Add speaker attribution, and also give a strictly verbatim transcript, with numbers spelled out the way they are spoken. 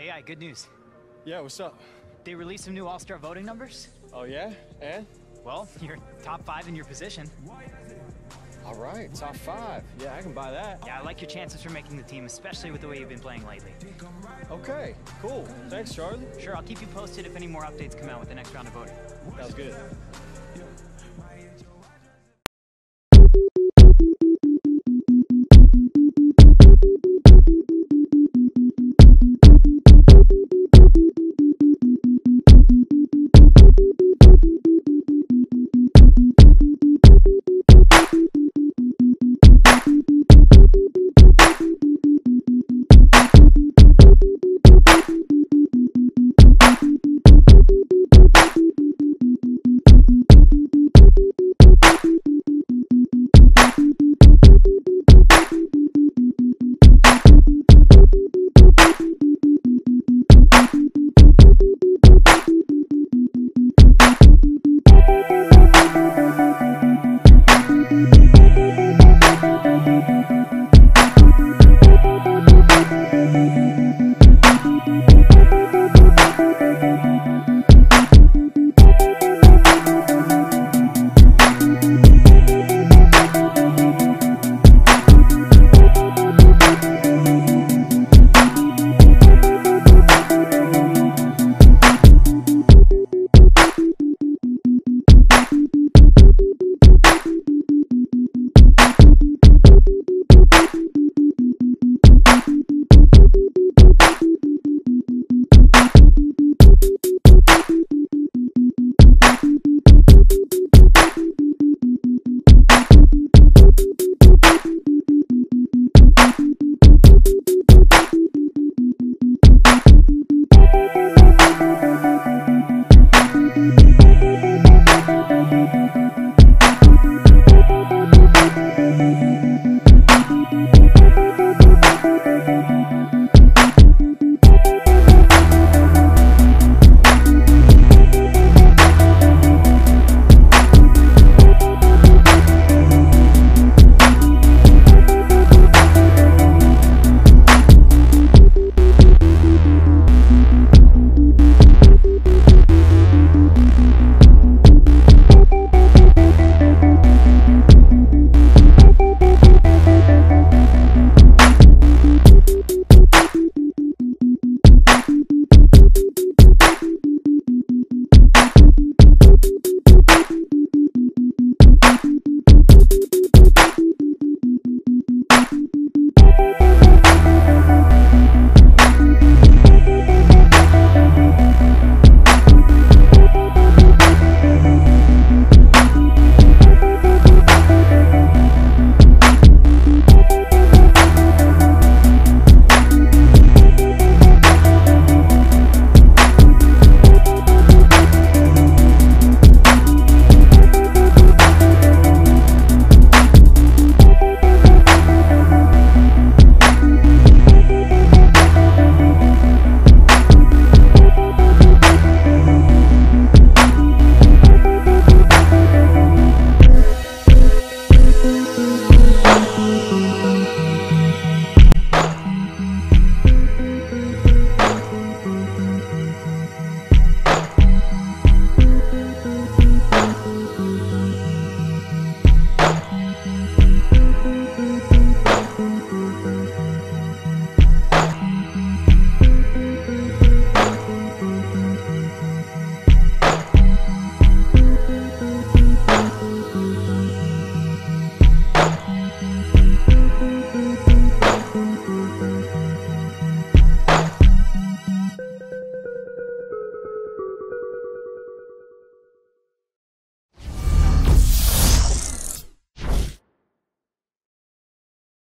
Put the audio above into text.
Speaker 1: A I, good news.
Speaker 2: Yeah, what's up?
Speaker 1: They released some new All-Star voting numbers.
Speaker 2: Oh, yeah? And?
Speaker 1: Well, you're top five in your position.
Speaker 2: All right, top five. Yeah, I can buy that.
Speaker 1: Yeah, I like your chances for making the team, especially with the way you've been playing lately.
Speaker 2: Okay, cool. Thanks, Charlie.
Speaker 1: Sure, I'll keep you posted if any more updates come out with the next round of voting.
Speaker 2: Sounds good.